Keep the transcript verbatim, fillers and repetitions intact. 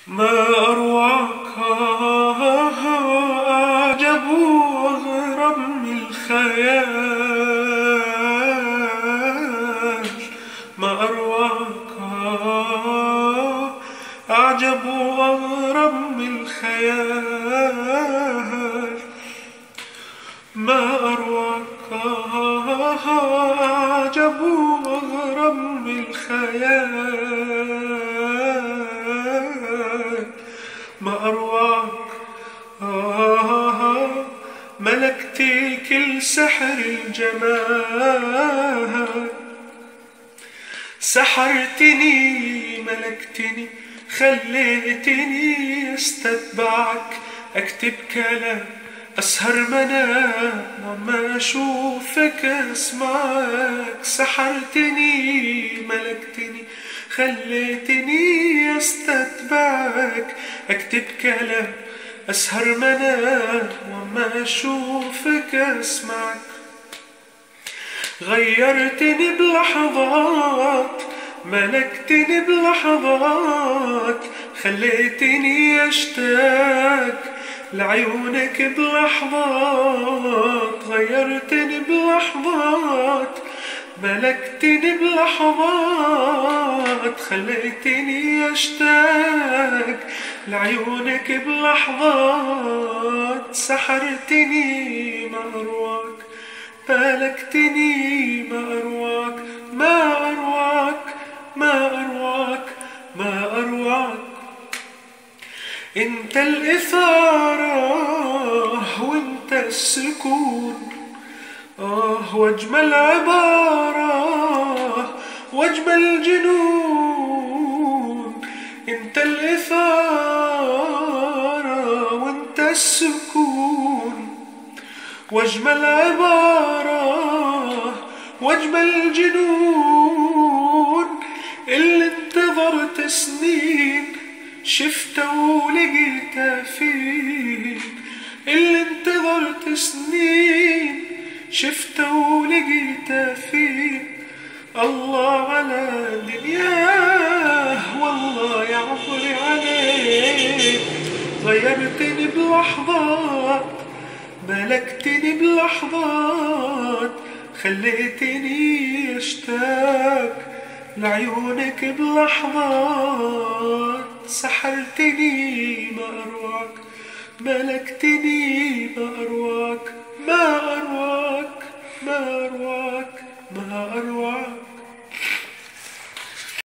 ما أروعك أعجب وأغرب من الخيال. ما أروعك أعجب وأغرب من الخيال. ما أروعك أعجب وأغرب من الخيال. ما أروعك آه ملكتي كل سحر الجمال. سحرتني ملكتني خليتني استتبعك، أكتب كلام أسهر منام وما أشوفك أسمعك. سحرتني ملكتني خليتني أستتبعك، أكتب كلام أسهر منام وما أشوفك أسمعك. غيرتني بلحظات ملكتني بلحظات، خليتني أشتاق لعيونك بلحظات. غيرتني بلحظات ملكتني بلحظات، خليتني أشتاق لعيونك بلحظات. سحرتني ما أروعك ملكتني ما أروعك. ما أروعك ما أروعك ما أروعك. انت الإثارة وانت السكون، آه واجمل عبارة واجمل جنون. انت الإثارة وانت السكون، واجمل عبارة واجمل جنون. اللي انتظرت سنين شفته ولقيته فين. اللي انتظرت سنين شفته ولقيته فين. الله على دنياه والله يا عمري عليك. غيرتني بلحظات ملكتني بلحظات، خليتني أشتاق لعيونك بلحظات. سحرتني ما أروعك ملكتني ما أروعك. ما أروعك ما أروعك ما أروعك.